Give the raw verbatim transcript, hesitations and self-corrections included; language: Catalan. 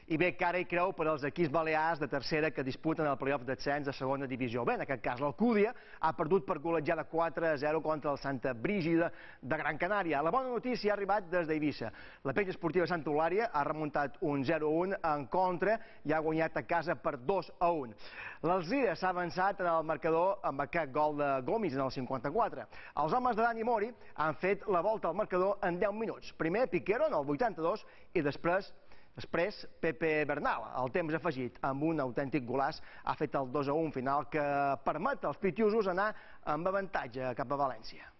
I bé, cara i creu per als equips balears de tercera que disputen el play-off d'ascens de segona divisió. Bé, en aquest cas l'Alcúdia ha perdut per golejada quatre a zero contra el Santa Brígida de Gran Canària. La bona notícia ha arribat des d'Eivissa. La Penya Esportiva Santa Eulària ha remuntat un zero a un en contra i ha guanyat a casa per dos a un. L'Alzira s'ha avançat en el marcador amb aquest gol de Gomis en el cinquanta-quatre. Els homes de Dani Mori han fet la volta al marcador en deu minuts. Primer Piquero en el vuitanta-dos i després Després, Pepe Bernal, al temps afegit, amb un autèntic golaç, ha fet el dos a un final que permet als pitiusos anar amb avantatge cap a València.